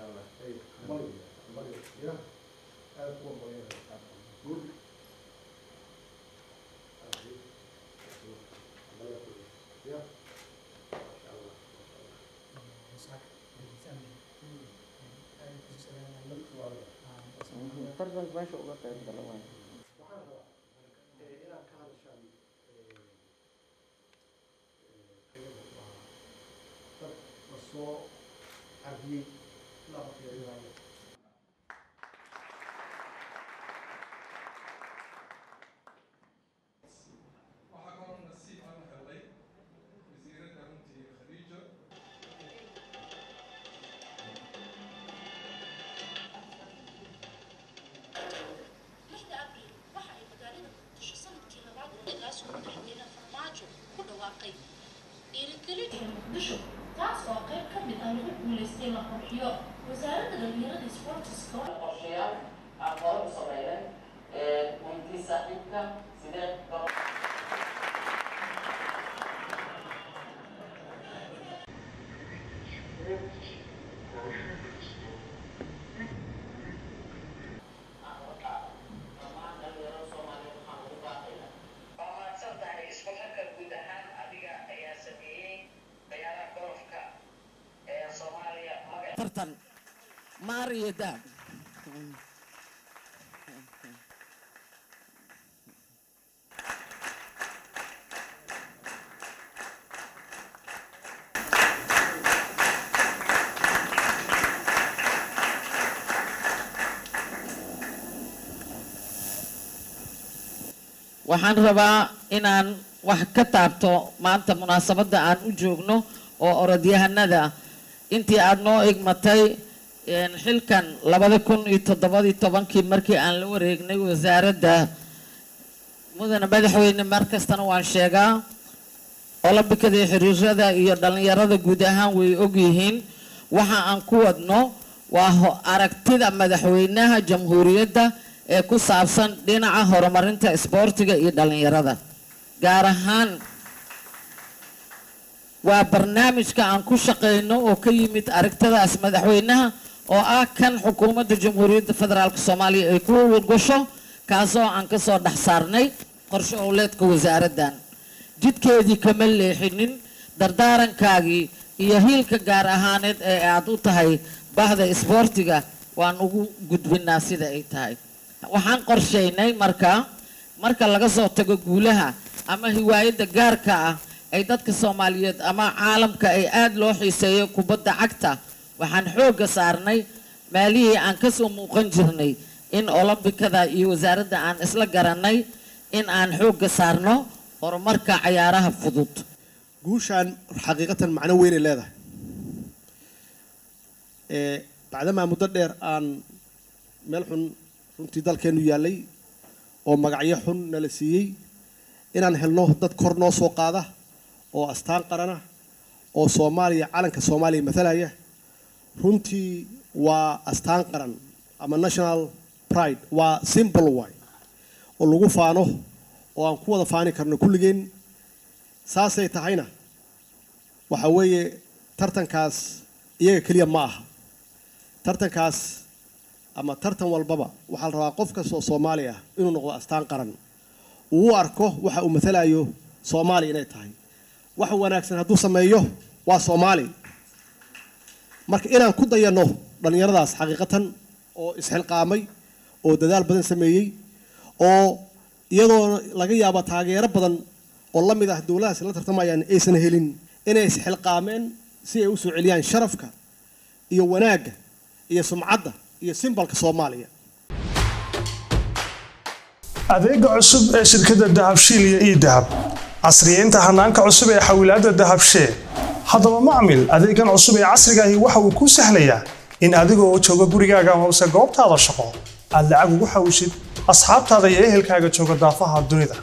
الله أي مالي يا أكون مالي good يا ترجم باش وقت الدلوان tartan Mario Dab waxaan rabaa inaan wax ka taabto maanta munaasabada aan u joogno oo orodyahanada intii aad noo igmatay xilkan 2017 markii aan la wareegnay wasaaradda mudane madaxweyne markastana waan sheegaa Olombikada iyo xiriirada iyo dhalinyarada guud ahaan way og yihiin waxa aan ku wadno waa aragtida madaxweynaha jamhuuriyadda ee ku saabsan dhinaca horumarinta isboortiga iyo dhalinyarada gaar ahaan waa barnaamijka aan ku shaqeyno oo ka yimid aragtidaas madaxweynaha oo ah kan xukuumadda jamhuuriyadda federaalka Soomaaliya ay ku wargasho kaasoo aan ka soo dhax saarnay qorshe owleedka wasaaraddan jidkeedii kama leexinin dardaarankaagii iyo hiilka gaar ahaaneed ee aad u tahay bahda isboortiga waan ugu gudbinaa sida ay tahay waxaan qorsheynay marka laga soo tago guulaha ama hiwaayada gaarka ah ay dadka Soomaaliyeed ama caalamka ay aad loo xiiseeyo kubadda cagta waxaan xooga saarnay maalihii aan ka soo muuqan jirnay in Olombikada iyo wasaaradda aan isla garanay in aan xooga saarno horumarka ciyaaraha fudud guushan xaqiiqatan macno weyn ay leedahay bacdama muddo dheer aan meel xun runtii dalkeenu yaalay oo magacyo xun nala siiyey inaan helno dad kor noo soo qaada oo astaan qarana oo Soomaaliya calanka Soomaaliya mathalaya runtii waa astaan qaran ama national pride waa symbol way oo lagu faano oo aan ku wada faani karno kulligeen saasay tahayna waxa weeye tartankaas iyaga kaliya ma aha tartankaas ama tartan walbaba waxa la rabaa qof kasta oo Soomaali ah inuu noqdo astaan qaran uu arko waxa uu mathalayo Soomaaliya inay tahay wax wanaagsan hadduu sameeyo waa Soomaali marka inaan ku dayano dhalinyaradaas xaqiiqatan oo isxilqaamay oo dadaal badan sameeyay oo iyadoo laga yaabo taageero badan oo la mid ah dawladaha la tartamayaan aysan helin inay isxilqaameen si ay u soo celiyaan sharafka iyo wanaagga iyo sumcadda iyo simbolka Soomaaliya adeega cusub ee shirkadda Dahabshiil iyo Idahab casriyeynta hanaanka cusub ee xawilaadda Dahabshiil haddaba macmil adeegan cusub ee casriga ahi waxa uu ku sahlayaa in adigoo jooga gurigaaga hoose goobtaada shaqo aad lacag ugu xawishid asxaabtaada iyo ehelkaaga jooga daafaha dunida